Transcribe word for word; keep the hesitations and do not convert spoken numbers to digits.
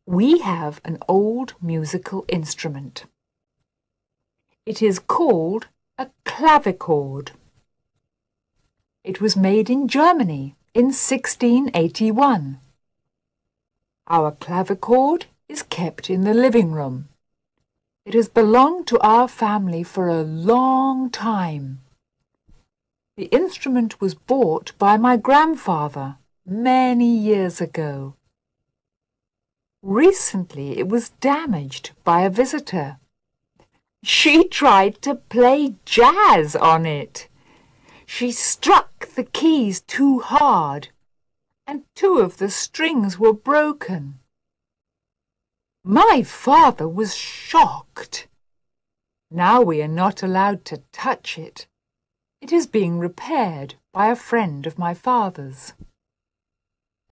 We have an old musical instrument. It is called a clavichord. It was made in Germany in sixteen eighty-one. Our clavichord is kept in the living room. It has belonged to our family for a long time. The instrument was bought by my grandfather many years ago. Recently it was damaged by a visitor. She tried to play jazz on it. She struck the keys too hard, and two of the strings were broken. My father was shocked. Now we are not allowed to touch it. It is being repaired by a friend of my father's.